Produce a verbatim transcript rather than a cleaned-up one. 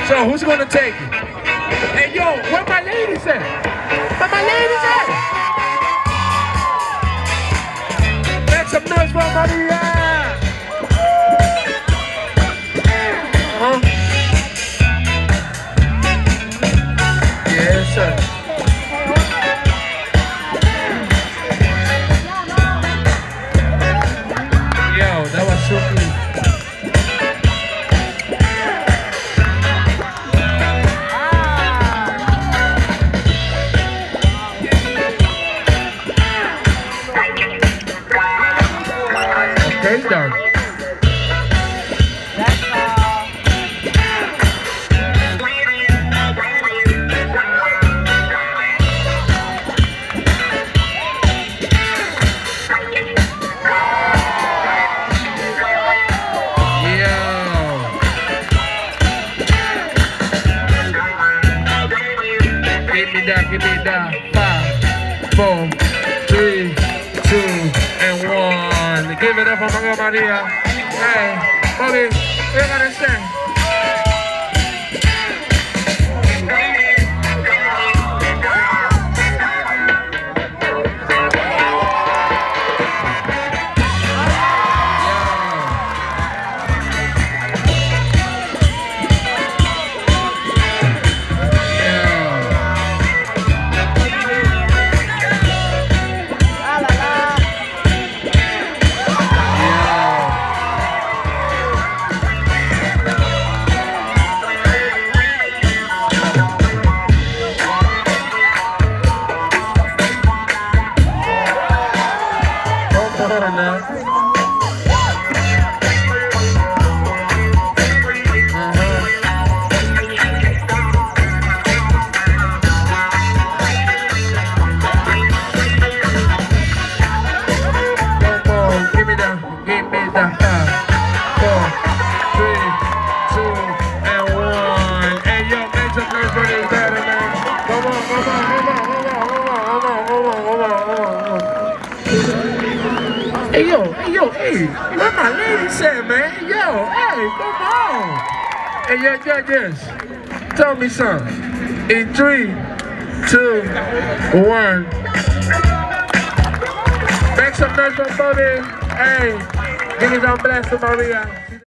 So who's gonna take it? Hey yo, where my ladies at? Where my ladies at? Make some noise for Maria. Uh-huh. Yes, sir. Yo, that was so cool. Okay, done. Give me that, give me that. Five, four, three, two, and one. Give it up for my girl Maria. Hey, Bobby, what you gonna say? Hey yo, hey yo, hey, what my lady said, man? Yo, hey, come on. Hey, yo, judges, tell me something. In three, two, one. Make some noise for Bobby. Hey, give me some bless to Maria.